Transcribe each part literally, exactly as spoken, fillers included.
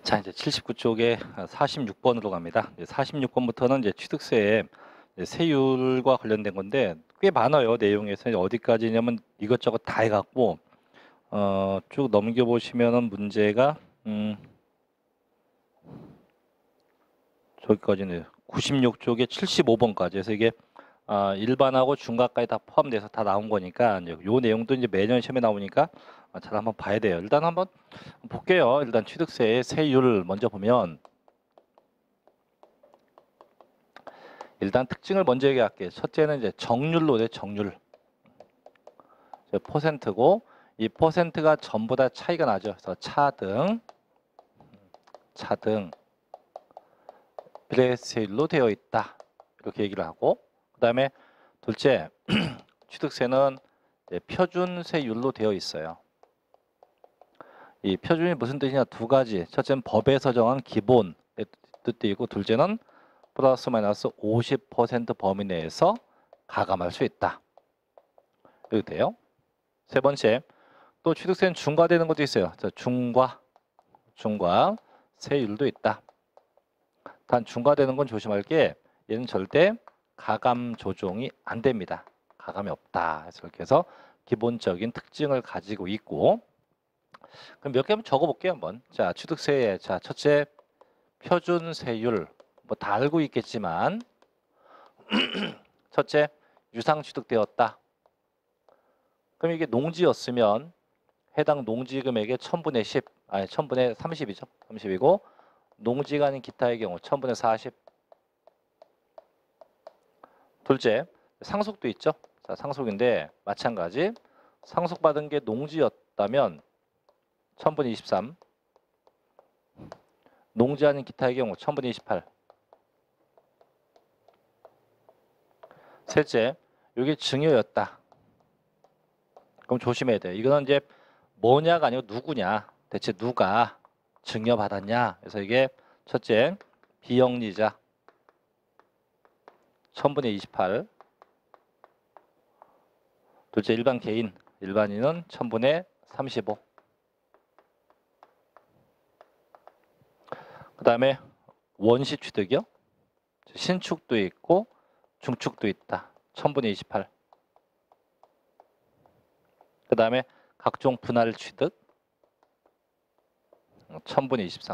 자, 이제 칠십구 쪽에 사십육 번으로 갑니다. 이제 사십육 번부터는 이제 취득세의 이제 세율과 관련된 건데 꽤 많아요. 내용에서 이제 어디까지냐면 이것저것 다 해갖고 어, 쭉 넘겨보시면은 문제가 음, 저기까지는 구십육 쪽에 칠십오 번까지 해서 이게 아, 일반하고 중과까지 다 포함돼서 다 나온 거니까 이제 요 내용도 이제 매년 시험에 나오니까 잘 한번 봐야 돼요. 일단 한번 볼게요. 일단 취득세의 세율 먼저 보면 일단 특징을 먼저 얘기할게요. 첫째는 이제 정률로 돼 정률. 퍼센트고 이 퍼센트가 전부 다 차이가 나죠. 그래서 차등, 차등 비례세율로 되어 있다. 이렇게 얘기를 하고 그 다음에 둘째 취득세는 표준세율로 되어 있어요. 이 표준이 무슨 뜻이냐 두 가지. 첫째는 법에서 정한 기본의 뜻도 있고 둘째는 플러스 마이너스 오십 퍼센트 범위 내에서 가감할 수 있다. 이렇게 돼요. 세 번째, 또 취득세는 중과되는 것도 있어요. 중과, 중과 세율도 있다. 단 중과되는 건 조심할 게 얘는 절대 가감 조정이 안 됩니다. 가감이 없다. 그래서 이렇게 해서 기본적인 특징을 가지고 있고 그럼 몇 개 한번 적어볼게요. 한번. 자, 취득세의 자 첫째 표준세율 뭐 다 알고 있겠지만 첫째 유상 취득되었다. 그럼 이게 농지였으면 해당 농지 금액의 천분의 십, 아니 천분의 삼십이죠. 삼십이고 농지가 아닌 기타의 경우 천분의 사십. 둘째 상속도 있죠. 자, 상속인데 마찬가지 상속받은 게 농지였다면 천분의 이십삼. 농지 아닌 기타의 경우 천분의 이십팔. 셋째, 이게 증여였다. 그럼 조심해야 돼. 이거는 이제 뭐냐가 아니고 누구냐. 대체 누가 증여받았냐. 그래서 이게 첫째, 비영리자 천분의 이십팔. 둘째, 일반 개인, 일반인은 천분의 삼십오. 그 다음에 원시 취득이요. 신축도 있고 중축도 있다. 천분의 이십팔. 그 다음에 각종 분할 취득 천분의 이십삼.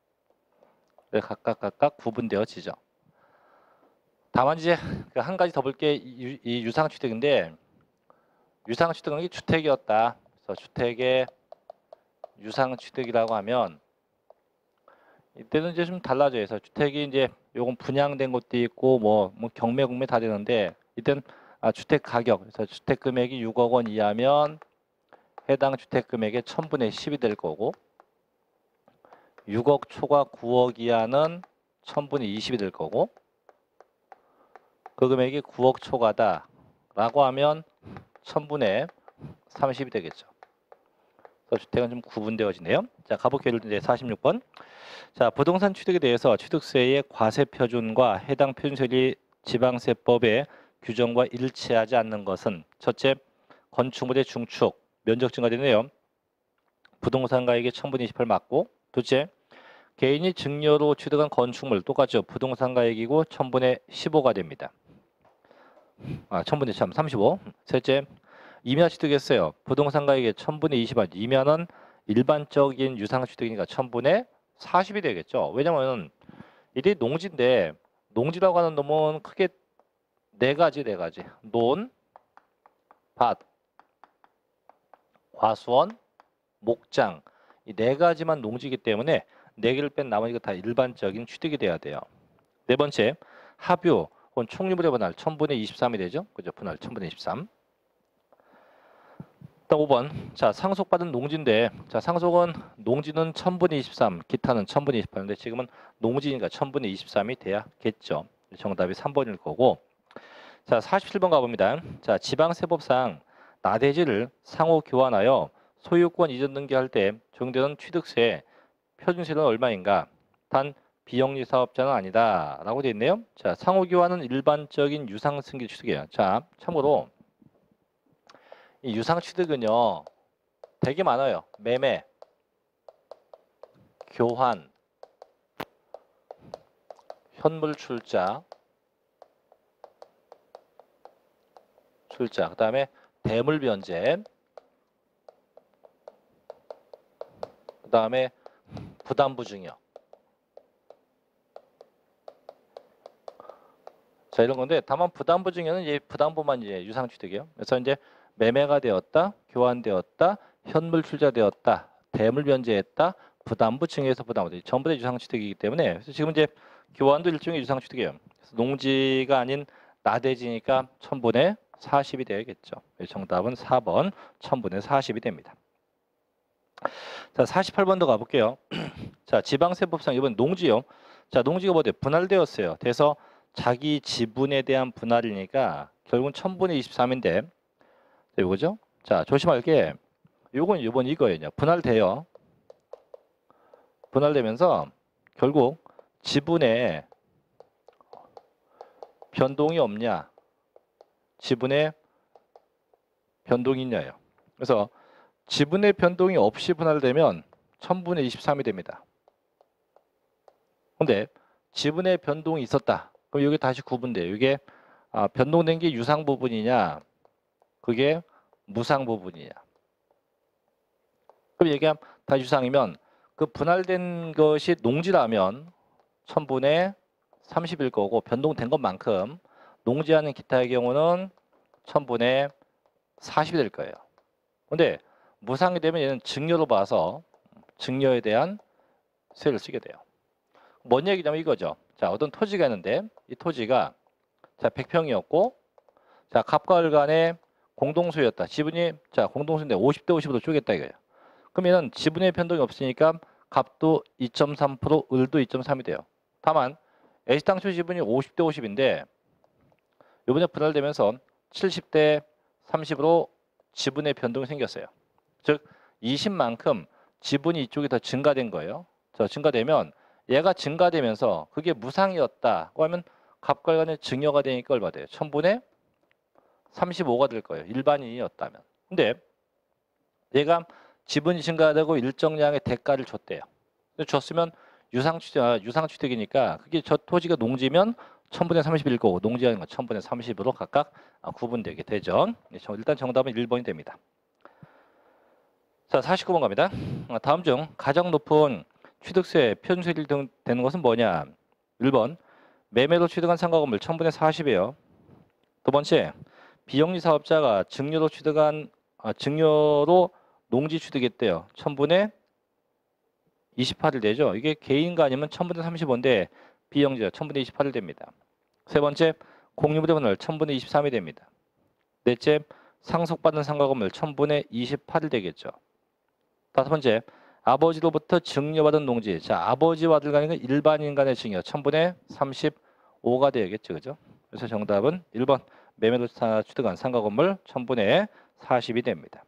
각각 각각 구분되어지죠. 다만 이제 한 가지 더 볼 게 이 유상 취득인데 유상 취득은 주택이었다. 그래서 주택의 유상 취득이라고 하면 이때는 이제 좀 달라져요. 그래서 주택이 이제 요건 분양된 것도 있고 뭐, 뭐 경매 공매 다 되는데 이때는 아, 주택 가격 그래서 주택 금액이 육억 원 이하면 해당 주택 금액의 천분의 십이 될 거고 육억 초과 구억 이하는 천분의 이십이 될 거고 그 금액이 구억 초과다 라고 하면 천분의 삼십이 되겠죠. 그래서 주택은 좀 구분되어지네요. 자, 가볼게요. 이제 사십육 번. 자, 부동산 취득에 대해서 취득세의 과세 표준과 해당 표준세율이 지방세법의 규정과 일치하지 않는 것은 첫째, 건축물의 중축, 면적 증가되네요. 부동산 가액의 천분의 이십팔 맞고 둘째, 개인이 증여로 취득한 건축물 똑같죠. 부동산 가액이고 천분의 십오가 됩니다. 아, 천분의 참 삼십오. 셋째, 임야 취득했어요. 부동산 가액의 천분의 이십은 임야는 일반적인 유상 취득이니까 천분의 사십이 되겠죠. 왜냐면 이게 농지인데 농지라고 하는 놈은 크게 네 가지 네 가지 논, 밭, 과수원, 목장 이 네 가지만 농지이기 때문에 네 개를 뺀 나머지가 다 일반적인 취득이 돼야 돼요. 네 번째, 합유 혹은 총유물의 분할 천분의 이십삼이 되죠. 그죠? 분할 천분의 이십삼. 오 번. 자, 상속받은 농지인데 자, 상속은 농지는 천분의 이십삼, 기타는 천분의 이십팔인데 지금은 농지니까 천분의 이십삼이 돼야겠죠. 정답이 삼 번일 거고. 자, 사십칠 번 가봅니다. 자, 지방세법상 나대지를 상호 교환하여 소유권 이전 등기할 때 적용되는 취득세 표준세율은 얼마인가? 단 비영리 사업자는 아니다 라고 되어 있네요. 자, 상호 교환은 일반적인 유상 승계 취득이에요. 자, 참고로 이 유상 취득은요 되게 많아요. 매매, 교환, 현물 출자, 출자, 그 다음에 대물 변제, 그 다음에 부담부 증여. 자, 이런 건데 다만 부담부 증여는 이제 부담부만 이제 유상 취득이에요. 그래서 이제 매매가 되었다, 교환되었다, 현물 출자되었다, 대물 변제했다, 부담부 증여에서 부담부 전부 다 유상 취득이기 때문에 그래서 지금 이제 교환도 일종의 유상 취득이에요. 그래서 농지가 아닌 나대지니까 천분의 사십이 되겠죠. 정답은 사 번 천분의 사십이 됩니다. 자, 사십팔 번도 가볼게요. 자, 지방세법상 이번 농지요. 자, 농지가 뭐 돼? 분할되었어요. 그래서 자기 지분에 대한 분할이니까 결국은 천분의 이십삼인데 이거죠? 자, 조심할 게 요건 이번 이거예요. 분할돼요. 분할되면서 결국 지분에 변동이 없냐? 지분에 변동이 있냐요. 그래서 지분의 변동이 없이 분할되면 천분의 이십삼이 됩니다. 근데 지분의 변동이 있었다. 그럼 여기 다시 구분돼요. 이게 아, 변동된 게 유상 부분이냐, 그게 무상 부분이냐. 그럼 얘기하면 다 유상이면 그 분할된 것이 농지라면 천분의 삼십일 거고 변동된 것만큼 농지하는 기타의 경우는 천분의 사십이 될 거예요. 근데 무상이 되면 얘는 증여로 봐서 증여에 대한 세를 쓰게 돼요. 뭔 얘기냐면 이거죠. 자, 어떤 토지가 있는데 이 토지가 자 백 평이었고 자 갑과 을 간의 공동소유였다. 지분이 자 공동소유인데 오십 대 오십으로 쪼갰다 이거예요. 그러면 지분의 변동이 없으니까 갑도 이 점 삼 퍼센트, 을도 이 점 삼이 돼요. 다만 애시당초 지분이 오십 대 오십인데 이번에 분할되면서 칠십 대 삼십으로 지분의 변동이 생겼어요. 즉 이십만큼 지분이 이쪽이 더 증가된 거예요. 저 증가되면 얘가 증가되면서 그게 무상이었다고 하면 갑과 간의 증여가 되니까 얼마 돼요? 천분의 삼십오가 될 거예요. 일반인이었다면. 근데 얘가 지분이 증가되고 일정량의 대가를 줬대요. 줬으면 유상취득, 유상취득이니까 그게 저 토지가 농지면 천분의 삼십일 거고 농지하는 건 천분의 삼십으로 각각 구분되게 되죠. 일단 정답은 일 번이 됩니다. 자, 사십구 번 갑니다. 다음 중 가장 높은 취득세, 편수율이 되는 것은 뭐냐? 일 번 매매로 취득한 상가 건물 천분의 사십이에요. 두 번째 비영리 사업자가 증여로 취득한 아, 증여로 농지 취득했대요. 천분의 이십팔일 되죠. 이게 개인가 아니면 천분의 삼십오인데 비영리자 천분의 이십팔일 됩니다. 세 번째 공유무대 분할 천분의 이십삼이 됩니다. 넷째 상속받은 상가 건물 천분의 이십팔일 되겠죠. 다섯 번째 아버지로부터 증여받은 농지. 자, 아버지와 아들 간의 일반인 간의 증여 천분의 삼십오가 되겠죠. 그죠? 그래서 정답은 일 번 매매로 취득한 상가 건물 천분의 사십이 됩니다.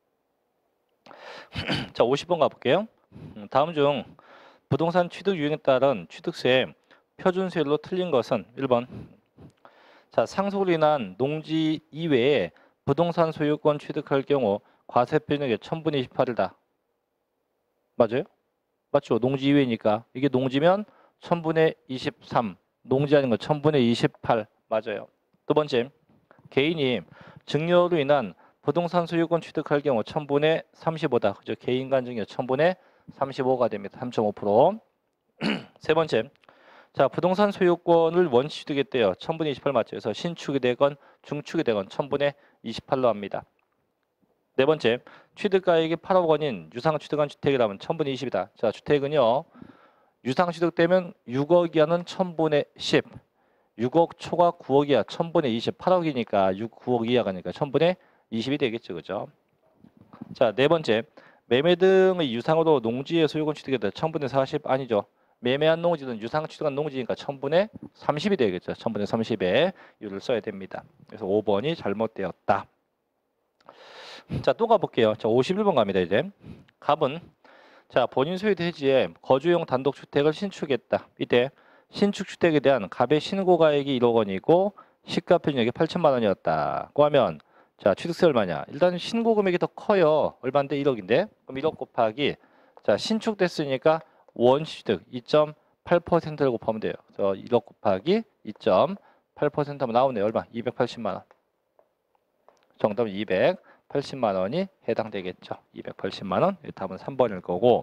자, 오십 번 가볼게요. 다음 중 부동산 취득 유형에 따른 취득세 표준세율로 틀린 것은 일 번 자, 상속으로 인한 농지 이외에 부동산 소유권 취득할 경우 과세 표준액의 천분의 이십팔이다. 맞아요? 맞죠? 농지 이외니까 이게 농지면 천분의 이십삼, 농지 아닌 거 천분의 이십팔 맞아요. 두 번째, 개인이 증여로 인한 부동산 소유권 취득할 경우 천분의 삼십오다. 그죠? 개인 간 증여 천분의 삼십오가 됩니다. 삼 점 오 퍼센트. 세 번째, 자 부동산 소유권을 원시 취득했대요. 천분의 이십팔 맞죠? 그래서 신축이 되건 중축이 되건 천분의 이십팔로 합니다. 네 번째, 취득가액이 팔억 원인 유상 취득한 주택이라면 천분의 이십이다. 자, 주택은요. 유상 취득되면 육억 이하는 천분의 십. 육억 초과 구억 이하 천분의 이십. 팔억이니까 육, 구억 이하가니까 천분의 이십이 되겠죠. 그죠? 자, 네 번째. 매매 등의 유상으로 농지의 소유권 취득했다. 천분의 사십 아니죠. 매매한 농지는 유상 취득한 농지니까 천분의 삼십이 되겠죠. 천분의 삼십에 유를 써야 됩니다. 그래서 오 번이 잘못되었다. 자, 또 가볼게요. 자, 오십일 번 갑니다. 이제 갑은 자 본인 소유 대지에 거주용 단독주택을 신축했다. 이때 신축주택에 대한 갑의 신고가액이 일억 원이고 시가 표준액이 팔천만 원이었다고 하면 자 취득세 얼마냐? 일단 신고 금액이 더 커요. 얼마인데? 일억인데 그럼 일억 곱하기 자 신축됐으니까 원시취득 이 점 팔 퍼센트를 곱하면 돼요. 그래서 일억 곱하기 이 점 팔 퍼센트 하면 나오네요. 얼마? 이백팔십만 원. 정답은 이백팔십만 원이 해당되겠죠. 이백팔십만 원. 답은 삼 번일 거고.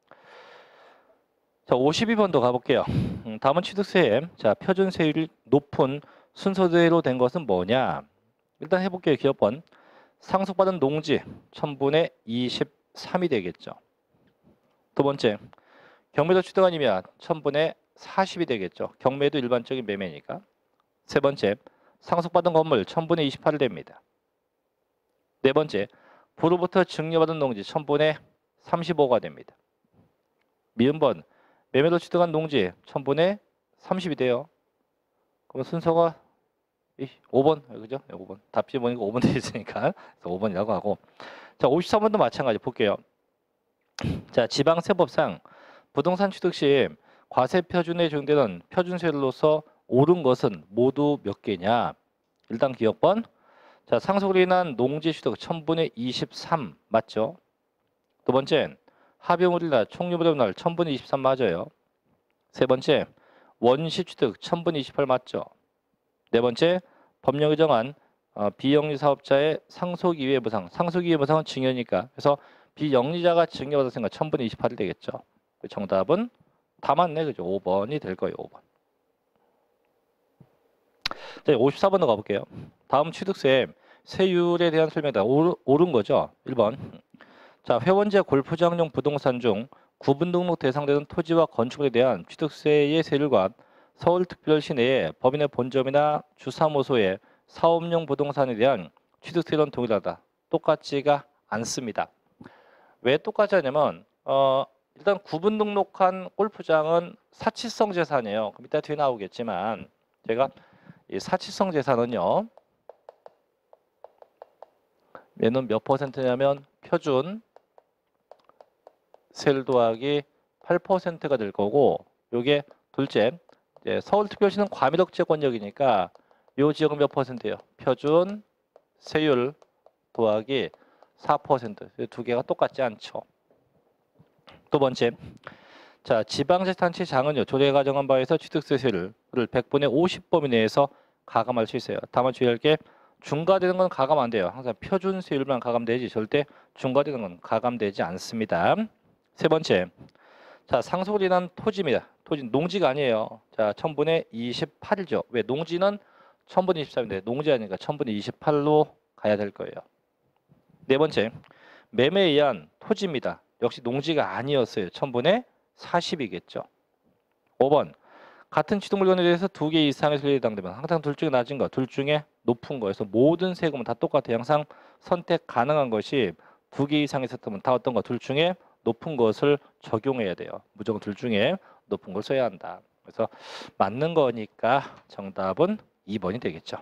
자, 오십이 번도 가볼게요. 음, 다음은 취득세. 자, 표준세율이 높은 순서대로 된 것은 뭐냐? 일단 해볼게요. 기업번. 상속받은 농지 천분의 이십삼이 되겠죠. 두 번째, 경매도 취득 아니면 천분의 사십이 되겠죠. 경매도 일반적인 매매니까. 세 번째, 상속받은 건물 천분의 이십팔이 됩니다. 네 번째, 부로부터 증여받은 농지 천분의 삼십오가 됩니다. 미음번, 매매로 취득한 농지 천분의 삼십이 돼요. 그럼 순서가 오 번, 그죠? 오 번. 답지 보니까 오 번 되어 있으니까 오 번이라고 하고. 자, 오십삼 번도 마찬가지 볼게요. 자, 지방세법상 부동산 취득 시 과세 표준에 적용되는 표준세율로서 옳은 것은 모두 몇 개냐? 일단 기억번. 자, 상속으로 인한 농지 취득 천분의 이십삼 맞죠? 두 번째, 합의물이나 총유무료날 천분의 이십삼 맞아요. 세 번째, 원시 취득 천분의 이십팔 맞죠? 네 번째, 법령이 정한 어, 비영리 사업자의 상속 이외 보상. 상속 이외 보상은 증여니까. 그래서 비영리자가 증여받았으니까 천분의 이십팔이 되겠죠. 정답은 다 맞네. 그죠? 오 번이 될 거예요. 오 번. 자, 오십사 번으로 가볼게요. 다음 취득세 세율에 대한 설명이다. 옳은 거죠. 일 번. 자, 회원제 골프장용 부동산 중 구분 등록 대상되는 토지와 건축물에 대한 취득세의 세율과 서울특별시 내에 법인의 본점이나 주사무소의 사업용 부동산에 대한 취득세율은 동일하다. 똑같지가 않습니다. 왜 똑같지 않냐면 어, 일단 구분 등록한 골프장은 사치성 재산이에요. 그럼 이따 뒤에 나오겠지만 제가 이 사치성 재산은요. 얘는 몇 퍼센트냐면 표준 세율 더하기 팔 퍼센트가 될 거고 요게 둘째 이제 서울특별시는 과밀억제권역이니까 요 지역은 몇 퍼센트예요? 표준 세율 더하기 사 퍼센트. 두 개가 똑같지 않죠. 두 번째, 자 지방자치단체장은요 조례가 정한 바에서 취득세 세율을 백분의 오십 범위 내에서 가감할 수 있어요. 다만 주의할 게 중과되는 건 가감 안 돼요. 항상 표준 세율만 가감되지 절대 중과되는 건 가감되지 않습니다. 세 번째, 자 상속으로 인한 토지입니다. 토지 농지가 아니에요. 자 천분의 이십팔이죠. 왜 농지는 천분의 이십삼인데 농지 아니니까 천분의 이십팔로 가야 될 거예요. 네 번째, 매매에 의한 토지입니다. 역시 농지가 아니었어요. 천분의 사십이겠죠. 오 번, 같은 취득물건에 대해서 두 개 이상의 세율이 해당되면 항상 둘 중에 낮은 거, 둘 중에 높은 거에서 모든 세금은 다 똑같아요. 항상 선택 가능한 것이 두 개 이상 있었다면 다 어떤 거, 둘 중에 높은 것을 적용해야 돼요. 무조건 둘 중에 높은 걸 써야 한다. 그래서 맞는 거니까 정답은 이 번이 되겠죠.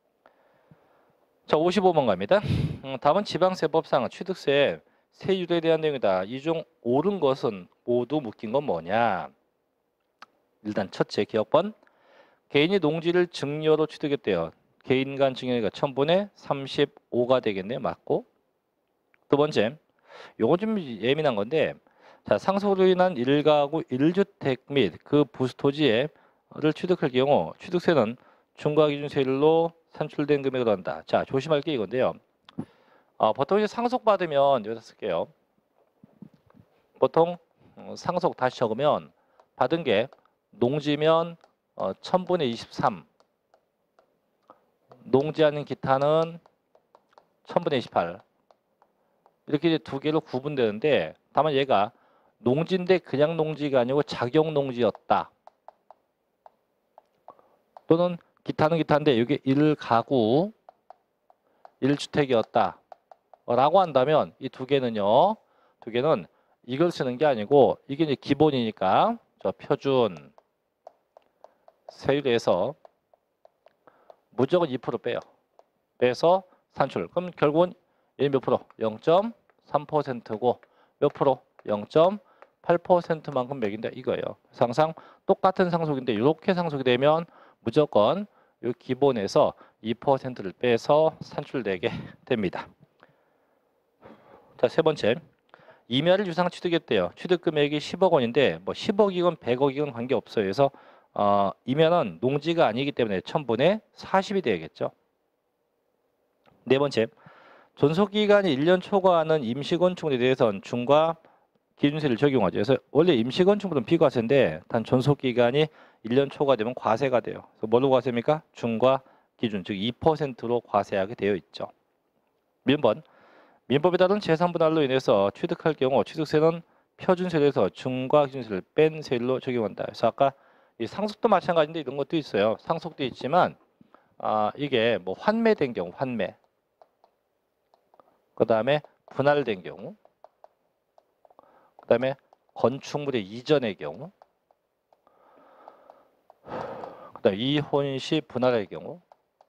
자, 오십오 번 갑니다. 음, 답은 지방세법상 취득세 세율에 대한 내용이다. 이 중 옳은 것은 모두 묶인 건 뭐냐? 일단 첫째 기억번. 개인이 농지를 증여로 취득했대요. 개인 간 증여가 천분의 삼십오가 되겠네요. 맞고. 두 번째, 요건 좀 예민한 건데, 자 상속으로 인한 일가구 일 주택 및 그 부수토지를 취득할 경우 취득세는 중과기준세율로 산출된 금액으로 한다. 자 조심할 게 이건데요. 어, 보통 이제 상속받으면 여기다 쓸게요. 보통 어, 상속 다시 적으면 받은 게 농지면 어, 천분의 이십삼, 농지 아닌 기타는 천분의 이십팔. 이렇게 이제 두 개로 구분되는데 다만 얘가 농지인데 그냥 농지가 아니고 작용 농지였다. 또는 기타는 기타인데 이게 일 가구 일 주택이었다. 라고 한다면 이 두 개는요. 두 개는 이걸 쓰는 게 아니고 이게 이제 기본이니까 저 표준 세율에서 무조건 이 퍼센트 빼요. 빼서 산출. 그럼 결국은 얘 몇 프로? 영 점 삼 퍼센트고 몇 프로? 영 점 팔 퍼센트만큼 매긴다 이거예요. 그래서 항상 똑같은 상속인데 이렇게 상속이 되면 무조건 이 기본에서 이 퍼센트를 빼서 산출되게 됩니다. 자, 세 번째. 임야를 유상 취득했대요. 취득 금액이 십억 원인데 뭐 십억이건 백억이건 관계없어요. 그래서 어, 임야는 농지가 아니기 때문에 천분의 사십이 되겠죠. 네 번째, 존속기간이 일 년 초과하는 임시건축물에 대해서는 중과 기준세를 적용하죠. 그래서 원래 임시건축물은 비과세인데 단 존속기간이 일 년 초과되면 과세가 돼요. 그래서 뭘로 과세입니까? 중과 기준, 즉 이 퍼센트로 과세하게 되어 있죠. 민번, 민법에 따른 재산분할로 인해서 취득할 경우 취득세는 표준세에서 중과 기준세를 뺀 세율로 적용한다. 그래서 아까 이 상속도 마찬가지인데 이런 것도 있어요. 상속도 있지만 아, 이게 뭐 환매된 경우, 환매. 그 다음에 분할된 경우, 그 다음에 건축물의 이전의 경우, 그 다음에 이혼 시 분할의 경우,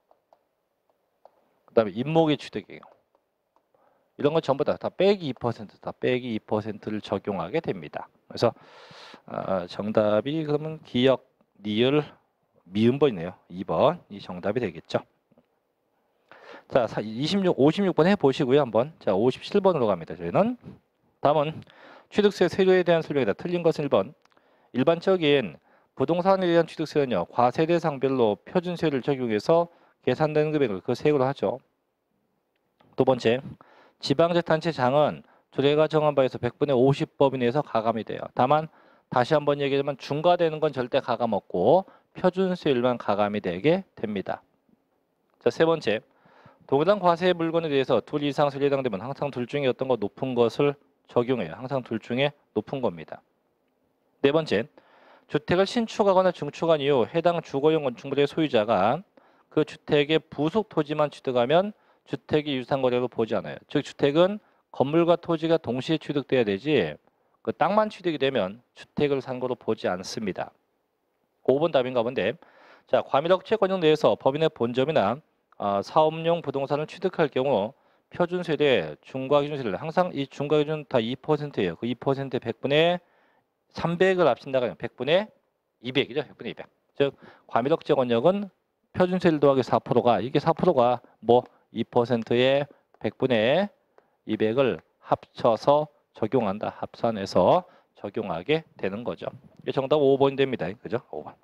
그 다음에 임목의 취득의 경우, 이런 건 전부 다, 다 빼기 이 퍼센트, 다 빼기 이 퍼센트를 적용하게 됩니다. 그래서 어, 정답이 그러면 기역, 니을, 미음번이네요. 이 번이 정답이 되겠죠. 자, 이십육, 오십육 번 해보시고요. 한번. 자, 오십칠 번으로 갑니다. 저희는. 다음은 취득세 세율에 대한 설명이다. 틀린 것은 일 번. 일반적인 부동산에 대한 취득세는요. 과세 대상별로 표준세율을 적용해서 계산되는 금액을 그 세액으로 하죠. 두 번째, 지방재단체장은 조례가 정한 바에서 백분의 오십 법인 내에서 가감이 돼요. 다만 다시 한번 얘기하자면 중과되는 건 절대 가감 없고 표준세율만 가감이 되게 됩니다. 자, 세 번째, 동일한 과세의 물건에 대해서 둘 이상 세율에 해당되면 항상 둘 중에 어떤 거 높은 것을 적용해요. 항상 둘 중에 높은 겁니다. 네 번째, 주택을 신축하거나 증축한 이후 해당 주거용 건축물의 소유자가 그 주택의 부속 토지만 취득하면 주택이 유상거래로 보지 않아요. 즉 주택은 건물과 토지가 동시에 취득돼야 되지 그 땅만 취득이 되면 주택을 산 거로 보지 않습니다. 오 번 답인가 본데, 자, 과밀억chế 권역 내에서 법인의 본점이나 어, 사업용 부동산을 취득할 경우 표준세율의 중과기준세를 항상 이 중과기준 다 이 퍼센트예요. 그 이 퍼센트의 백분의 삼백을 합친다가 백분의 이백이죠. 백분의 이백. 즉 과밀억제 권역은 표준세율 더하기 사 퍼센트가 이게 사 퍼센트가 뭐 이 퍼센트의 백분의 이백을 합쳐서 적용한다. 합산해서 적용하게 되는 거죠. 이게 정답 오 번이 됩니다. 그죠? 오 번.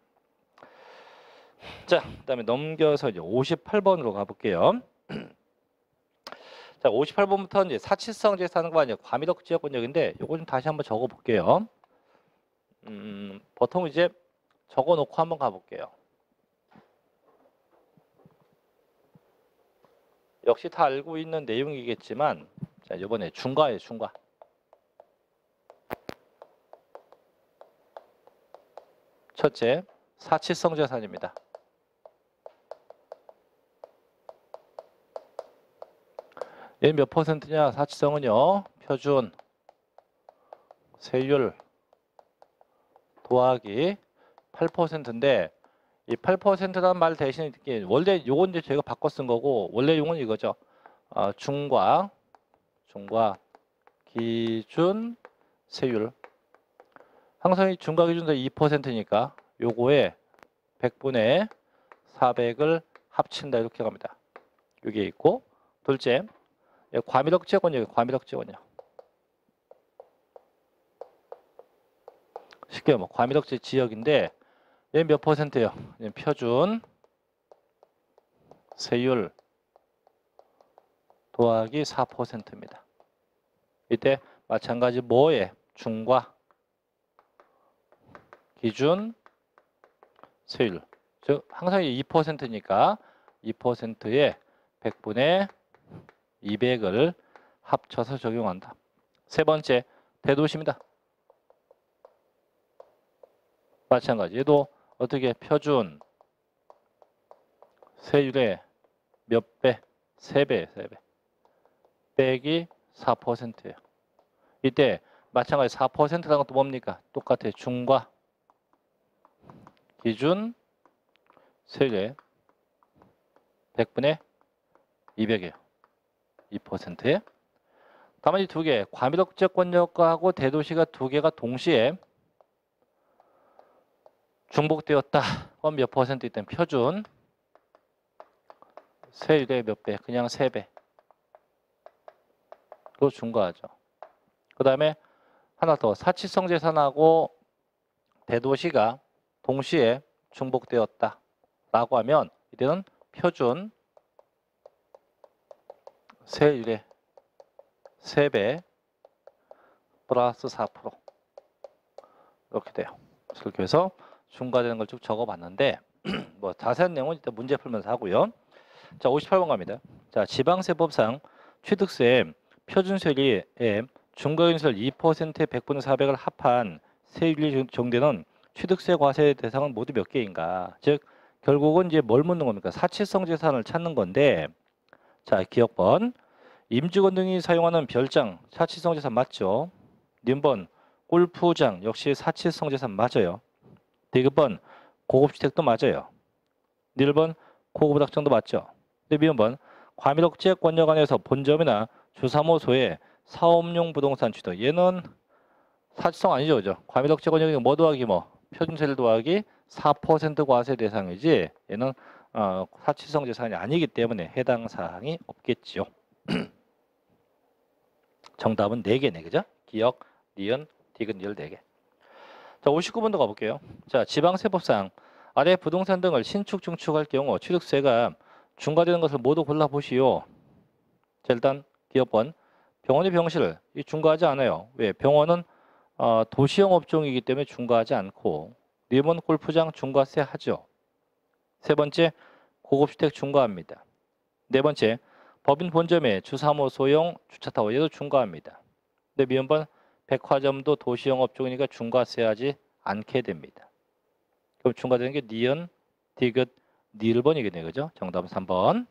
자, 그다음에 넘겨서 이제 오십팔 번으로 가볼게요. 자, 오십팔 번부터 이제 사치성 재산과 이제 과밀억제 권역인데 요거 좀 다시 한번 적어 볼게요. 음, 보통 이제 적어 놓고 한번 가볼게요. 역시 다 알고 있는 내용이겠지만 자, 이번에 중과예요, 중과. 첫째, 사치성 재산입니다. 얘는 몇 퍼센트냐? 사치성은요. 표준 세율 더하기 팔 퍼센트인데 이 팔 퍼센트라는 말 대신에 원래 요건 이제 제가 바꿔 쓴 거고 원래 용어는 이거죠. 어, 중과 중과 기준 세율. 항상 이 중과 기준도 이 퍼센트니까 요거에 백분의 사백을 합친다 이렇게 갑니다. 여기에 있고 둘째 과밀억제 권역, 과밀억제 권역. 쉽게 뭐 과밀억제 지역인데 얘 몇 퍼센트예요? 얘 표준 세율 더하기 사 퍼센트입니다. 이때 마찬가지 뭐에 중과 기준 세율. 즉 항상 이 퍼센트니까 이 퍼센트에 백분의 이백을 합쳐서 적용한다. 세 번째, 대도시입니다. 마찬가지. 얘도 어떻게 표준 세율의 몇 배? 세 배, 세 배. 빼기 사 퍼센트예요. 이때 마찬가지 사 퍼센트라는 것도 뭡니까? 똑같아요. 중과 기준 세율의 백분의 이백이에요. 이 퍼센트에. 다만 이 두 개, 과밀억제 권역하고 대도시가 두 개가 동시에 중복되었다. 그럼 몇 퍼센트 있다면 표준 세율의 몇 배? 그냥 세 배. 또 중과하죠. 그 다음에 하나 더, 사치성 재산하고 대도시가 동시에 중복되었다 라고 하면 이때는 표준 세율의 세 배 플러스 사 퍼센트 이렇게 돼요. 이렇게 해서 중과되는 걸 쭉 적어봤는데 뭐 자세한 내용은 일단 문제 풀면서 하고요. 자, 오십팔 번 갑니다. 자, 지방세법상 취득세 표준세율의 중과인세율 이 퍼센트의 백분의 사백을 합한 세율이 정되는 취득세 과세 대상은 모두 몇 개인가? 즉 결국은 이제 뭘 묻는 겁니까? 사치성 재산을 찾는 건데, 자, 기억번 임직원 등이 사용하는 별장 사치성 재산 맞죠? 님번 골프장 역시 사치성 재산 맞아요. 디귿번 고급주택도 맞아요. 일 번 고급 오락장도 맞죠. 근데 미음번 과밀억제 권역 안에서 본점이나 주사무소에 사업용 부동산 취득. 얘는 사치성 아니죠, 그죠? 과밀억제 권역이 뭐 더하기 뭐 표준세율 더하기 사 퍼센트 과세 대상이지. 얘는 어, 사치성 재산이 아니기 때문에 해당 사항이 없겠지요. 정답은 네 개네, 그죠? 기억, 니은, 디귿, 리을 네 개. 자, 오십구 번도 가볼게요. 자, 지방세법상 아래 부동산 등을 신축, 중축할 경우 취득세가 중과되는 것을 모두 골라보시오. 자, 일단 기업번 병원의 병실 이 중과하지 않아요. 왜? 병원은 어, 도시형 업종이기 때문에 중과하지 않고. 님은 골프장 중과세 하죠. 세 번째 고급주택 중과합니다. 네 번째 법인 본점에 주사무소용 주차타워 얘도 중과합니다. 근데 미음번 백화점도 도시형 업종이니까 중과세하지 않게 됩니다. 그럼 중과되는 게 니은, 디귿, 니을번이겠네요. 그죠? 정답은 삼 번.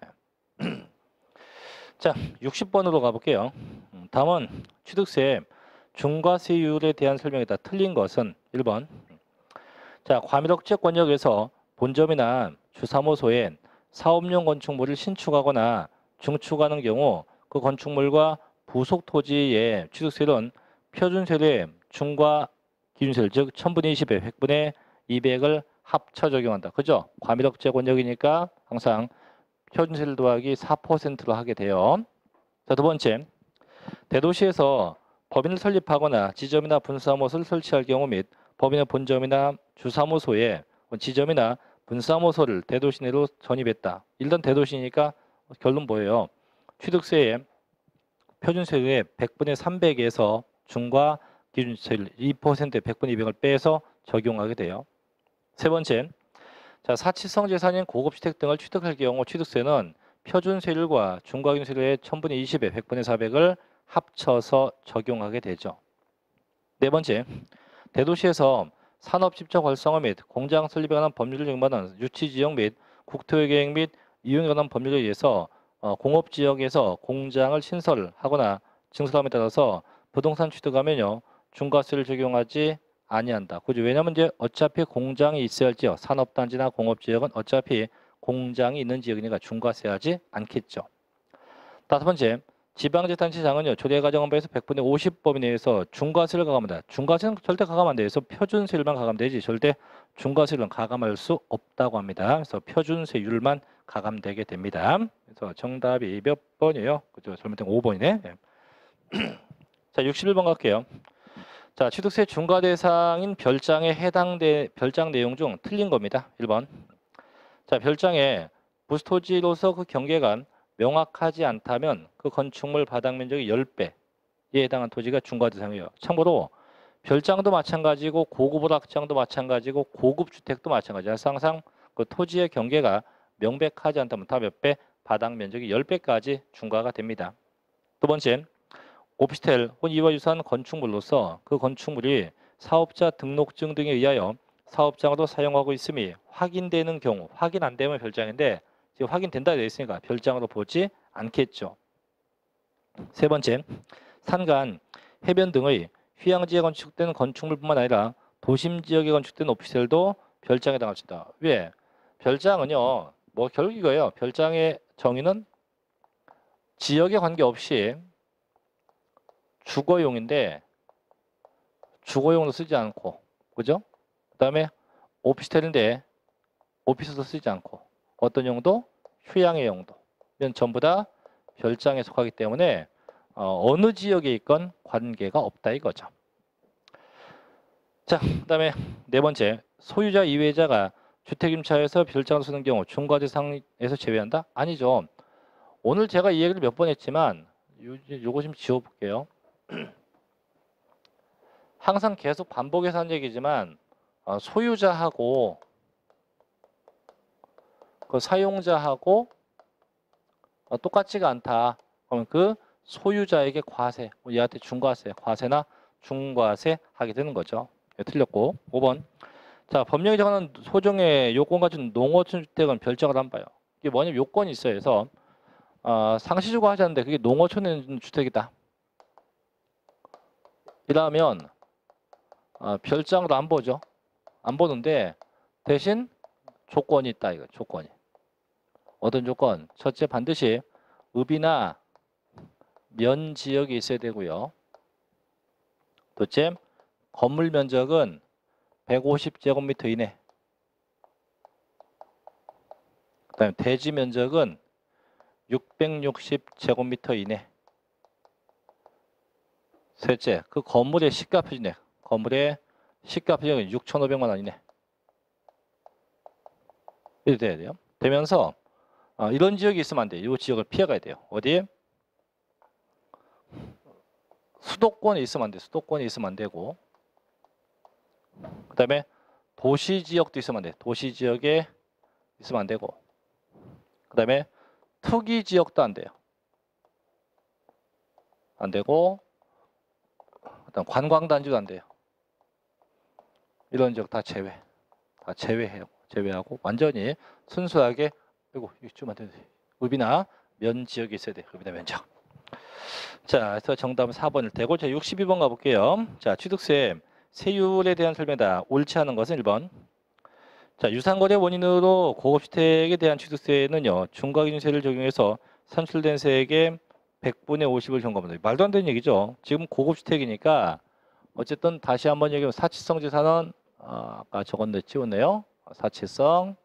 자, 육십 번으로 가볼게요. 다음은 취득세 중과세율에 대한 설명이 다 틀린 것은 일 번. 자, 과밀억제 권역에서 본점이나 주사무소에 사업용 건축물을 신축하거나 중축하는 경우 그 건축물과 부속 토지의 취득세율은 표준세율의 중과 기준세율 즉 천분의 이십에 백분의 이백을 합쳐 적용한다. 그죠? 과밀억제 권역이니까 항상 표준세율 더하기 사 퍼센트로 하게 돼요. 자, 두 번째 대도시에서 법인을 설립하거나 지점이나 분사무소를 설치할 경우 및 법인의 본점이나 주사무소에 지점이나 분사무소를 대도시 내로 전입했다. 일단 대도시니까 결론 뭐예요? 취득세의 표준세율의 백분의 삼백에서 중과 기준세율 이 퍼센트의 백분의 이백을 빼서 적용하게 돼요. 세 번째, 자, 사치성 재산인 고급주택 등을 취득할 경우 취득세는 표준세율과 중과기준세율의 천분의 이십에 백분의 사백을 합쳐서 적용하게 되죠. 네 번째, 대도시에서 산업집적 활성화 및 공장 설립에 관한 법률을 적용받은 유치지역 및 국토계획 및 이용에 관한 법률에 의해서 어, 공업지역에서 공장을 신설하거나 증설함에 따라서 부동산 취득하면요 중과세를 적용하지 아니한다. 그죠? 왜냐하면 이제 어차피 공장이 있어야 할 지역, 산업단지나 공업지역은 어차피 공장이 있는 지역이니까 중과세하지 않겠죠. 다섯 번째, 지방재산시장은요 조례가정헌법에서 백분의 오십 범위 내에서 중과세를 가감한다. 중과세는 절대 가감 안 돼서 표준세율만 가감 되지 절대 중과세율은 가감할 수 없다고 합니다. 그래서 표준세율만 가감되게 됩니다. 그래서 정답이 몇 번이에요? 그죠? 잘못된 오 번이네. 네. 자, 육십일 번 갈게요. 자, 취득세 중과 대상인 별장에 해당돼 별장 내용 중 틀린 겁니다. 일 번. 자, 별장에 부토지로서 그 경계가 명확하지 않다면 그 건축물 바닥 면적이 십 배에 해당한 토지가 중과 대상이에요. 참고로 별장도 마찬가지고 고급 오락장도 마찬가지고 고급 주택도 마찬가지야. 항상 그 토지의 경계가 명백하지 않다면 다 몇 배? 바닥 면적이 십 배까지 중과가 됩니다. 두 번째, 오피스텔 혹은 이와 유사한 건축물로서 그 건축물이 사업자 등록증 등에 의하여 사업장으로 사용하고 있음이 확인되는 경우, 확인 안 되면 별장인데 지금 확인된다 되어 있으니까 별장으로 보지 않겠죠. 세 번째, 산간, 해변 등의 휴양지에 건축된 건축물뿐만 아니라 도심 지역에 건축된 오피스텔도 별장에 해당할 수 있다. 왜? 별장은요, 뭐 결국 이거예요. 별장의 정의는 지역에 관계없이 주거용인데 주거용으로 쓰지 않고, 그죠? 그 다음에 오피스텔인데 오피스도 쓰지 않고 어떤 용도? 휴양의 용도. 이건 전부 다 별장에 속하기 때문에 어, 어느 지역에 있건 관계가 없다 이거죠. 자, 그다음에 네 번째, 소유자 이외자가 주택임차에서 별장을 쓰는 경우 중과대상에서 제외한다? 아니죠. 오늘 제가 이 얘기를 몇 번 했지만 요, 요거 좀 지워볼게요. 항상 계속 반복해서 한 얘기지만 어, 소유자하고 그 사용자하고 어, 똑같지가 않다. 그러면 그 소유자에게 과세, 뭐 얘한테 중과세, 과세나 중과세 하게 되는 거죠. 네, 틀렸고. 오 번. 자, 법령이 정하는 소정의 요건 가진 농어촌 주택은 별장을 안 봐요. 이게 뭐냐면 요건이 있어요. 그래서 어, 상시주거 하자는데 그게 농어촌에 있는 주택이다. 이러면 어, 별장으로 안 보죠. 안 보는데 대신 조건이 있다 이거 조건이. 어떤 조건? 첫째 반드시 읍이나 면 지역이 있어야 되고요. 둘째 건물 면적은 백오십 제곱미터 이내. 그다음에 대지 면적은 육백육십 제곱미터 이내. 셋째 그 건물의 시가 표준액. 건물의 시가 표준액은 육천오백만 원 이내. 이렇게 돼야 돼요. 되면서 어, 이런 지역이 있으면 안 돼요. 이 지역을 피해가야 돼요. 어디? 수도권에 있으면 안 돼요. 수도권에 있으면 안 되고. 그 다음에 도시 지역도 있으면 안 돼요. 도시 지역에 있으면 안 되고. 그 다음에 투기 지역도 안 돼요. 안 되고. 그다음 관광단지도 안 돼요. 이런 지역 다 제외. 다 제외해요. 제외하고 완전히 순수하게 이거 좀만 더 읍이나 면 지역이 있어야 돼요. 읍이나 면적. 자, 그래서 정답은 사 번일 테고 자, 육십이 번 가볼게요. 자, 취득세 세율에 대한 설명이다. 옳지 않은 것은 일 번. 자, 유상거래 원인으로 고급주택에 대한 취득세는요. 중과기준세를 적용해서 산출된 세액의 백분의 오십을 경감한다. 말도 안 되는 얘기죠. 지금 고급주택이니까 어쨌든 다시 한번 얘기하면 사치성 재산은 아, 아까 적었네 치웠네요. 사치성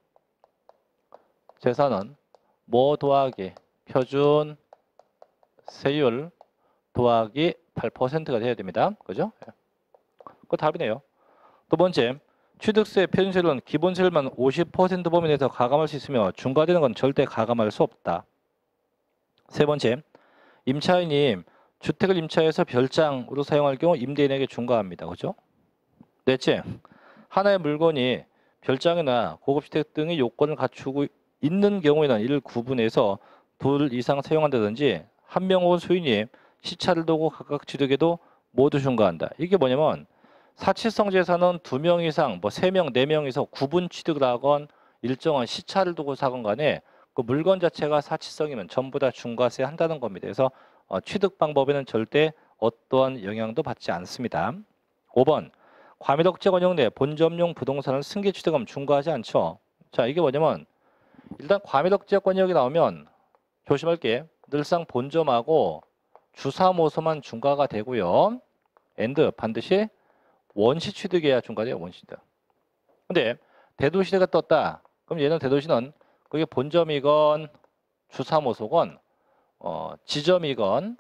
재산은 뭐 더하기 표준 세율 더하기 팔 퍼센트가 돼야 됩니다. 그죠? 그 답이네요. 두 번째, 취득세 표준세율은 기본세율만 오십 퍼센트 범위 내에서 가감할 수 있으며 중과되는 건 절대 가감할 수 없다. 세 번째, 임차인이 주택을 임차해서 별장으로 사용할 경우 임대인에게 중과합니다. 그죠? 넷째, 하나의 물건이 별장이나 고급주택 등의 요건을 갖추고 있는 경우에는 이를 구분해서 둘 이상 사용한다든지 한 명 혹은 소인이 시차를 두고 각각 취득해도 모두 중과한다. 이게 뭐냐면 사치성 재산은 두 명 이상, 뭐 세 명, 네 명이서 구분 취득을 하건 일정한 시차를 두고 사건 간에 그 물건 자체가 사치성이면 전부 다 중과세 한다는 겁니다. 그래서 어, 취득 방법에는 절대 어떠한 영향도 받지 않습니다. 오 번. 과밀억제 권역 내 본점용 부동산을 승계 취득하면 중과하지 않죠. 자, 이게 뭐냐면 일단 과밀억제 권역이 나오면 조심할 게 늘상 본점하고 주사모소만 중과가 되고요. 엔드 반드시 원시 취득해야 중과돼요. 원시 취득. 근데 대도시가 떴다. 그럼 얘는 대도시는 그게 본점이건 주사모소건 어, 지점이건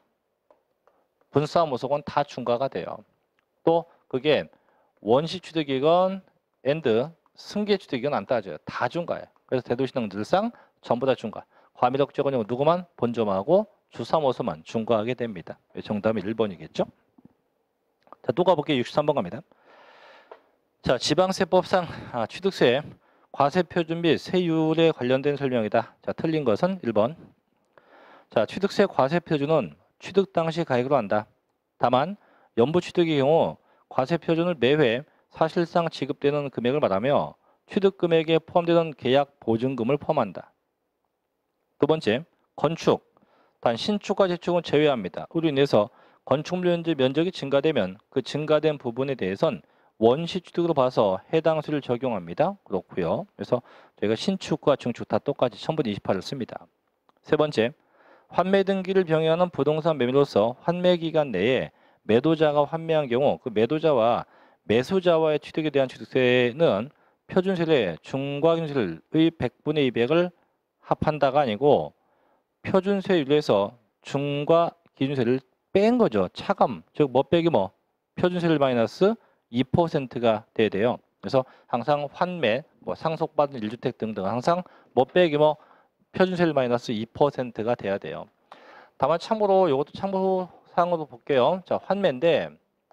분사모소건 다 중과가 돼요. 또 그게 원시 취득이건 엔드 승계 취득이건 안 따져요. 다 중과해요. 그래서 대도시는 늘상 전부 다 중과. 과밀억제 권역은 누구만? 본점하고 주사모소만 중과하게 됩니다. 정답이 일 번이겠죠? 자, 또 가볼게요. 육십삼 번 갑니다. 자, 지방세법상 아, 취득세, 과세표준 및 세율에 관련된 설명이다. 자, 틀린 것은 일 번. 자, 취득세 과세표준은 취득 당시 가액으로 한다. 다만 연부취득의 경우 과세표준을 매회 사실상 지급되는 금액을 말하며 취득금액에 포함되는 계약 보증금을 포함한다. 두 번째, 건축, 단 신축과 재축은 제외합니다. 으로 인해서 건축물 면적이 증가되면 그 증가된 부분에 대해선 원시 취득으로 봐서 해당 수를 적용합니다. 그렇고요. 그래서 저희가 신축과 증축 다 똑같이 천분의 이십팔을 씁니다. 세 번째, 환매 등기를 병행하는 부동산 매매로서 환매 기간 내에 매도자가 환매한 경우 그 매도자와 매수자와의 취득에 대한 취득세는 표준세율의 중과기준세율의 백분의 이백을 합한다가 아니고 표준세율에서 중과기준세를 뺀 거죠. 차감, 즉 뭐 빼기 뭐 표준세율 마이너스 이 퍼센트가 돼야 돼요. 그래서 항상 환매, 뭐 상속받은 일 주택 등등 항상 뭐 빼기 뭐 표준세율 마이너스 이 퍼센트가 돼야 돼요. 다만 참고로 이것도 참고 사항으로 볼게요. 자, 환매인데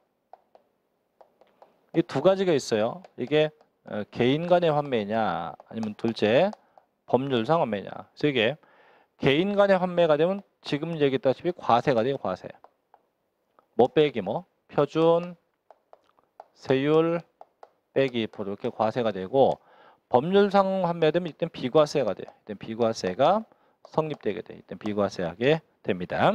이 두 가지가 있어요. 이게 어, 개인 간의 환매냐 아니면 둘째 법률상 환매냐. 그래서 이게 개인 간의 환매가 되면 지금 얘기했다시피 과세가 돼요. 과세. 뭐 빼기 뭐 표준 세율 빼기 이 퍼센트 이렇게 과세가 되고 법률상 환매되면 일단 비과세가 돼요. 일단 비과세가 성립되게 돼요. 일단 비과세하게 됩니다.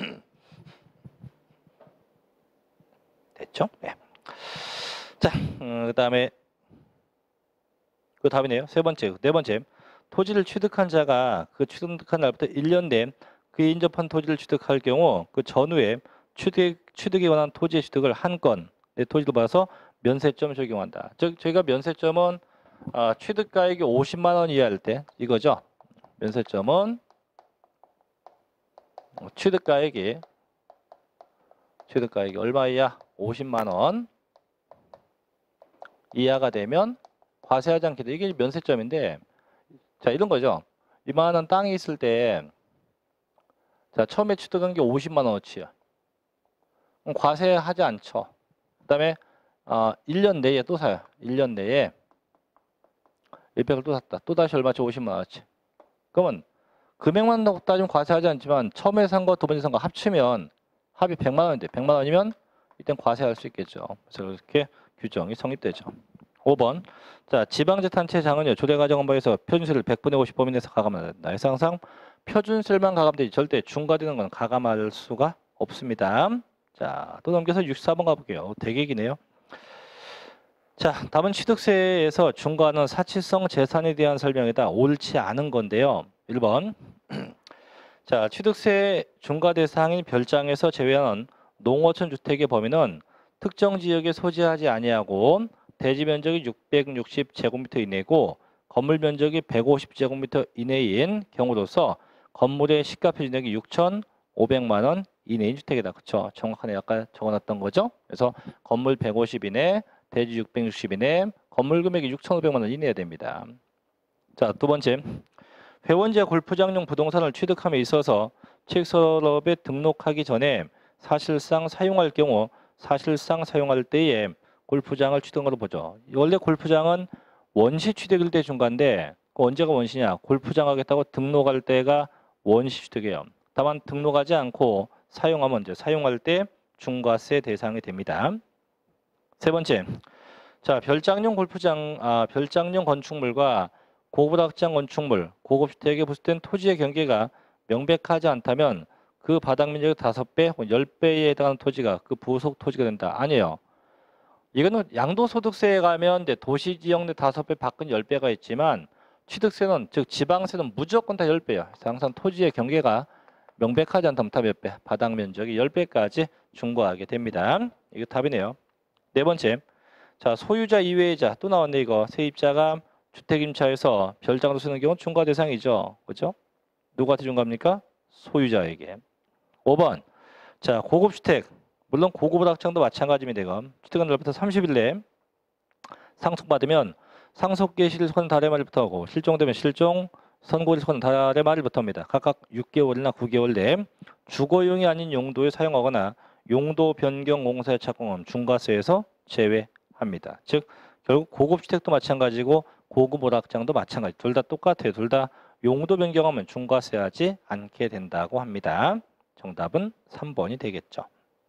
됐죠? 네. 자, 음, 그 다음에 그 다음이네요. 세 번째, 네 번째. 토지를 취득한 자가 그 취득한 날부터 일 년 내 그 인접한 토지를 취득할 경우 그 전후에 취득, 취득에 관한 토지의 취득을 한 건 내 토지를 받아서 면세점 적용한다. 즉 저희가 면세점은 어, 취득가액이 오십만 원 이하일 때 이거죠. 면세점은 취득가액이 취득가액이 얼마 이하? 오십만 원 이하가 되면 과세하지 않게 돼. 이게 면세점인데 자 이런 거죠. 이만한 땅이 있을 때 자 처음에 취득한 게 오십만 원어치야. 그럼 과세하지 않죠. 그 다음에 어, 일 년 내에 또 사요. 일 년 내에 일백을 또 샀다. 또 다시 얼마치? 오십만 원어치. 그러면 금액만 따지면 과세하지 않지만 처음에 산 거 두 번째 산 거 합치면 합이 백만 원인데 백만 원이면 이땐 과세할 수 있겠죠. 그래서 이렇게 규정이 성립되죠. 오 번. 자, 지방재산체장은요. 조대가정원법에서 표준세를 백분의 오십 범위 내에서 가감해야 된다. 그래서 항상 표준세율만 가감되지 절대 중과되는 건 가감할 수가 없습니다. 자, 또 넘겨서 육십사 번 가볼게요. 되게 기네요. 자, 답은 취득세에서 중과하는 사치성 재산에 대한 설명이다. 옳지 않은 건데요. 일 번. 자, 취득세 중과 대상인 별장에서 제외하는 농어촌 주택의 범위는 특정 지역에 소지하지 아니하고 대지 면적이 육백육십 제곱미터 이내고 건물 면적이 백오십 제곱미터 이내인 경우로서 건물의 시가 표준액이 육천오백만 원 이내인 주택이다. 그렇죠? 정확하네. 아까 적어놨던 거죠. 그래서 건물 백오십 이내, 대지 육백육십 이내, 건물 금액이 육천오백만 원 이내야 됩니다. 자, 두 번째. 회원제 골프장용 부동산을 취득함에 있어서 취득서랍에 등록하기 전에 사실상 사용할 경우 사실상 사용할 때에 골프장을 취득한 걸로 보죠. 원래 골프장은 원시 취득일 때 중과인데 언제가 원시냐? 골프장 하겠다고 등록할 때가 원시 취득이에요. 다만 등록하지 않고 사용하면 이제 사용할 때 중과세 대상이 됩니다. 세 번째, 자 별장용 골프장, 아 별장용 건축물과 고급 확장 건축물, 고급 주택에 부수된 토지의 경계가 명백하지 않다면 그 바닥 면적의 다섯 배 혹은 열 배에 해당하는 토지가 그 부속 토지가 된다. 아니에요. 이거는 양도소득세에 가면 이제 도시지역 내 다섯 배 밖은 열 배가 있지만 취득세는 즉 지방세는 무조건 다 열 배예요. 항상 토지의 경계가 명백하지 않다면 다 몇 배? 바닥 면적이 열 배까지 중과하게 됩니다. 이거 답이네요. 네 번째, 자 소유자 이외의 자 또 나왔네. 이거 세입자가 주택임차에서 별장으로 쓰는 경우 중과 대상이죠. 그렇죠? 누구한테 중과합니까? 소유자에게. 오 번, 자 고급주택, 물론 고급 확장도 마찬가지입니다. 이거 취득한 날부터 삼십 일 내에 상속받으면 상속개시일 선 달의 말일부터 하고 실종되면 실종, 선고일 선 달의 말일부터입니다. 각각 육 개월이나 구 개월 내에 주거용이 아닌 용도에 사용하거나 용도 변경 공사에 착공하면 중과세에서 제외합니다. 즉 결국 고급주택도 마찬가지고 고급 오락장도 마찬가지. 둘 다 똑같아요. 둘 다 용도 변경하면 중과세하지 않게 된다고 합니다. 정답은 삼 번이 되겠죠.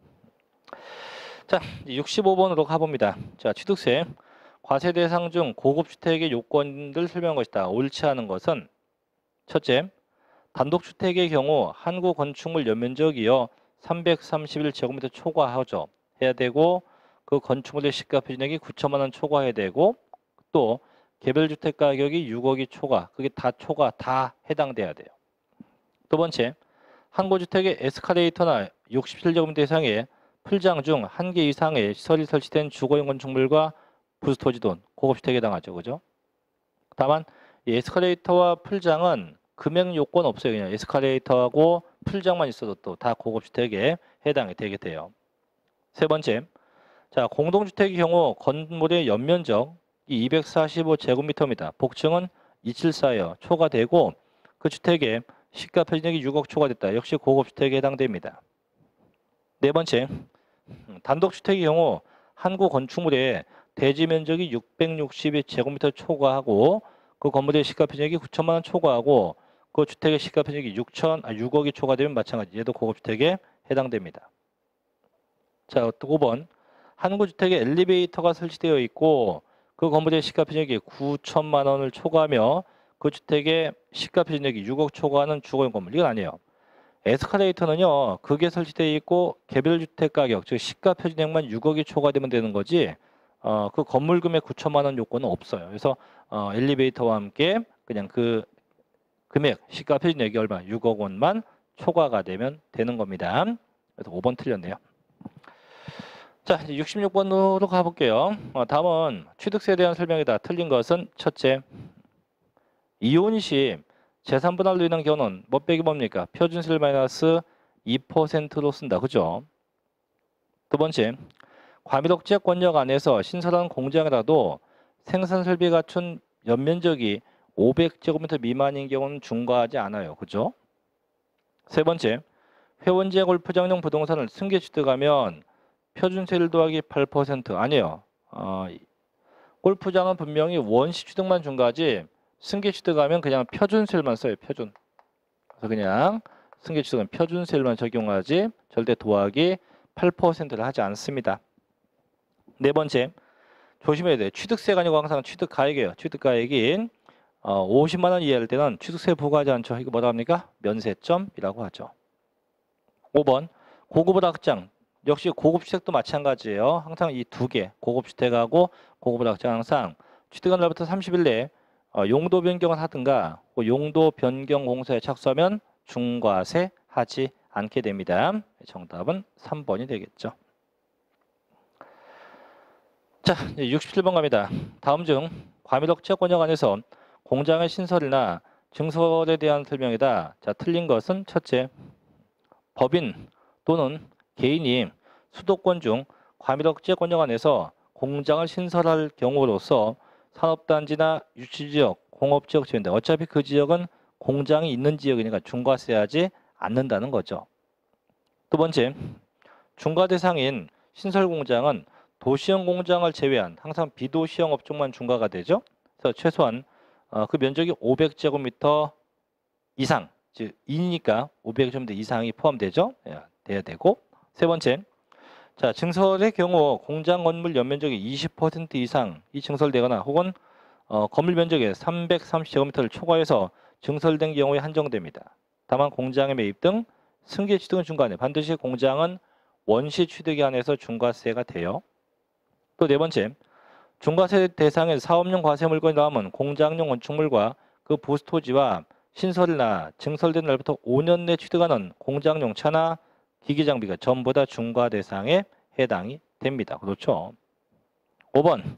자, 육십오 번으로 가봅니다. 자, 취득세. 과세 대상 중 고급주택의 요건들 설명한 것이다. 옳지 않은 것은 첫째, 단독주택의 경우 한국 건축물 연면적이요 삼백삼십일 제곱미터 초과하죠. 해야 되고 그 건축물의 시가 표준액이 구천만 원 초과해야 되고 또 개별주택 가격이 육억이 초과, 그게 다 초과, 다 해당돼야 돼요. 두 번째, 한 고주택의 에스컬레이터나 육십칠 제곱미터 이상의 풀장 중 한 개 이상의 시설이 설치된 주거용 건축물과 부수토지도 고급주택에 해당하죠. 그죠? 다만 이 에스컬레이터와 풀장은 금액 요건 없어요. 그냥 에스컬레이터하고 풀장만 있어도 또 다 고급주택에 해당이 되게 돼요. 세 번째, 자 공동주택의 경우 건물의 연면적이 이백사십오 제곱미터입니다. 복층은 이백칠십사예요. 초과되고 그 주택의 시가 표준액이 육억 초과됐다. 역시 고급주택에 해당됩니다. 네 번째, 단독주택의 경우 한 구 건축물의 대지 면적이 육백육십이 제곱미터 초과하고 그 건물의 시가 표준액이 구천만 원 초과하고 그 주택의 시가 표준액이 육천, 아, 육억이 초과되면 마찬가지. 얘도 고급주택에 해당됩니다. 자, 또 오 번. 한 구 주택에 엘리베이터가 설치되어 있고 그 건물의 시가 표준액이 구천만 원을 초과하며 그 주택의 시가 표준액이 육억 초과하는 주거용 건물. 이건 아니에요. 에스컬레이터는요. 그게 설치되어 있고 개별 주택 가격, 즉 시가 표준액만 육억이 초과되면 되는 거지. 어, 그 건물 금액 구천만 원 요건은 없어요. 그래서 어, 엘리베이터와 함께 그냥 그 금액, 시가 표준액이 얼마? 육억 원만 초과가 되면 되는 겁니다. 그래서 오 번 틀렸네요. 자, 이제 육십육 번으로 가볼게요. 어, 다음은 취득세에 대한 설명이다. 틀린 것은 첫째, 이혼 시 재산 분할로 인한 경우는 뭐 빼기 뭡니까? 표준세를 마이너스 이 퍼센트로 쓴다. 그죠? 두 번째, 과밀억제 권역 안에서 신설한 공장이라도 생산 설비에 갖춘 연면적이 오백 제곱미터 미만인 경우는 중과하지 않아요. 그죠? 세 번째, 회원제 골프장용 부동산을 승계 취득하면 표준세를 더하기 팔 퍼센트 아니에요. 어, 골프장은 분명히 원시 취득만 중과하지 승계 취득하면 그냥 표준세만 써요. 표준. 그래서 그냥 승계 취득은 표준세만 적용하지 절대 더하기 팔 퍼센트를 하지 않습니다. 네 번째, 조심해야 돼요. 취득세가 아니고 항상 취득가액이에요. 취득가액인 어, 오십만 원 이하일 때는 취득세 부과하지 않죠. 이거 뭐라 합니까? 면세점이라고 하죠. 오 번, 고급을 확장. 역시 고급주택도 마찬가지예요. 항상 이 두 개, 고급주택하고 고급을 확장 항상 취득한 날부터 삼십 일 내에 어, 용도 변경을 하든가 용도 변경 공사에 착수하면 중과세 하지 않게 됩니다. 정답은 삼 번이 되겠죠. 자, 이제 육십칠 번 갑니다. 다음 중 과밀억제 권역 안에서 공장의 신설이나 증설에 대한 설명이다. 자, 틀린 것은 첫째, 법인 또는 개인이 수도권 중 과밀억제 권역 안에서 공장을 신설할 경우로서 산업단지나 유치지역, 공업지역 지역인데 어차피 그 지역은 공장이 있는 지역이니까 중과세하지 않는다는 거죠. 두 번째, 중과 대상인 신설공장은 도시형 공장을 제외한 항상 비도시형 업종만 중과가 되죠. 그래서 최소한 어, 그 면적이 오백 제곱미터 이상, 즉 이니까 오백 제곱미터 이상이 포함되죠. 예, 돼야 되고. 세 번째, 자 증설의 경우 공장 건물 연면적이 이십 퍼센트 이상이 증설되거나 혹은 어, 건물 면적의 삼백삼십 제곱미터를 초과해서 증설된 경우에 한정됩니다. 다만 공장의 매입 등 승계 취득은 중과하네. 반드시 공장은 원시 취득에 한해서 중과세가 돼요. 또 네 번째, 중과세 대상의 사업용 과세 물건이 나오면 공장용 건축물과 그 부수 토지와 신설이나 증설된 날부터 오 년 내 취득하는 공장용 차나 기기 장비가 전부 다 중과 대상에 해당이 됩니다. 그렇죠? 오 번,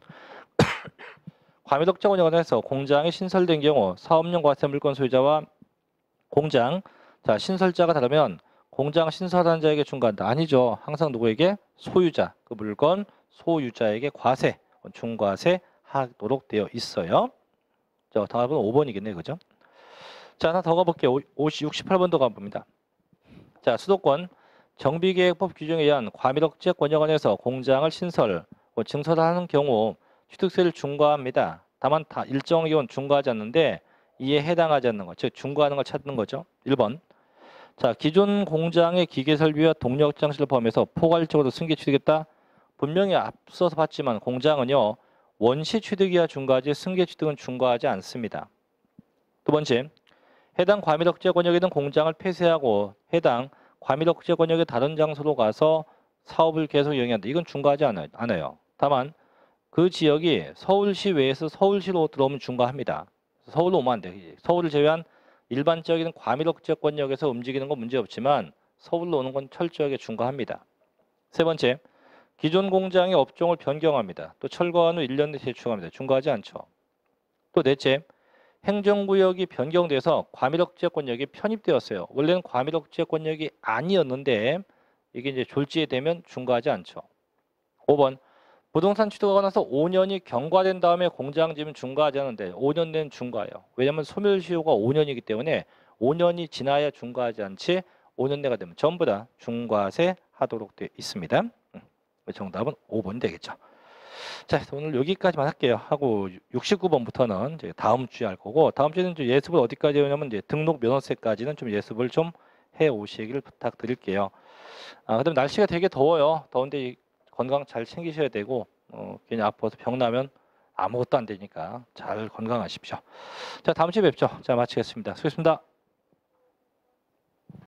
과밀억제 권역 안에서 공장이 신설된 경우 사업용 과세 물건 소유자와 공장, 자 신설자가 다르면 공장 신설한 자에게 중과한다. 아니죠. 항상 누구에게? 소유자, 그 물건 소유자에게 과세, 중과세 하도록 되어 있어요. 자, 답은 오 번이겠네요. 그죠? 자, 하나 더 가볼게요. 육십팔 번도 가봅니다. 자, 수도권 정비계획법 규정에 의한 과밀억제 권역 안에서 공장을 신설, 증설하는 경우 취득세를 중과합니다. 다만 다 일정 기간 중과하지 않는데 이에 해당하지 않는 것, 즉 중과하는 걸 찾는 거죠. 일 번. 자, 기존 공장의 기계 설비와 동력 장치를 포함해서 포괄적으로 승계 취득했다. 분명히 앞서서 봤지만 공장은요 원시 취득이야 중과하지 승계 취득은 중과하지 않습니다. 두 번째, 해당 과밀억제 권역에 있는 공장을 폐쇄하고 해당 과밀억제 권역의 다른 장소로 가서 사업을 계속 이용한다. 이건 중과하지 않아요. 다만 그 지역이 서울시 외에서 서울시로 들어오면 중과합니다. 서울로 오면 안 돼. 서울을 제외한 일반적인 과밀억제 권역에서 움직이는 건 문제없지만 서울로 오는 건 철저하게 중과합니다. 세 번째, 기존 공장의 업종을 변경합니다. 또 철거한 후 일 년 내에 재축합니다. 중과하지 않죠. 또 넷째, 행정구역이 변경돼서 과밀억제권역이 편입되었어요. 원래는 과밀억제권역이 아니었는데 이게 이제 졸지에 되면 중과하지 않죠. 오 번 부동산 취득하고 나서 오 년이 경과된 다음에 공장 지으면 중과하지 않는데 오 년 된 중과예요. 왜냐하면 소멸시효가 오 년이기 때문에 오 년이 지나야 중과하지 않지 오 년 내가 되면 전부 다 중과세 하도록 되어 있습니다. 정답은 오 번이 되겠죠. 자, 오늘 여기까지만 할게요. 하고 육십구 번부터는 이제 다음 주에 할 거고 다음 주에는 이제 예습을 어디까지 하냐면 이제 등록 면허세까지는 좀 예습을 좀 해 오시길 부탁드릴게요. 아, 그다음 날씨가 되게 더워요. 더운데 건강 잘 챙기셔야 되고 어, 괜히 아파서 병 나면 아무것도 안 되니까 잘 건강하십시오. 자, 다음 주에 뵙죠. 자, 마치겠습니다. 수고했습니다.